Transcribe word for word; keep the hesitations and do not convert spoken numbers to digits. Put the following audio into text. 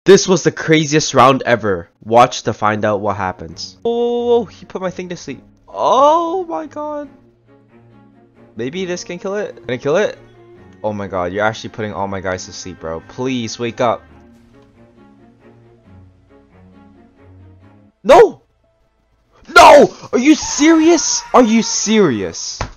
This was the craziest round ever. Watch to find out what happens. Oh, he put my thing to sleep. Oh my god. Maybe this can kill it? Can I kill it? Oh my god, you're actually putting all my guys to sleep, bro. Please, wake up. No! No! Are you serious? Are you serious?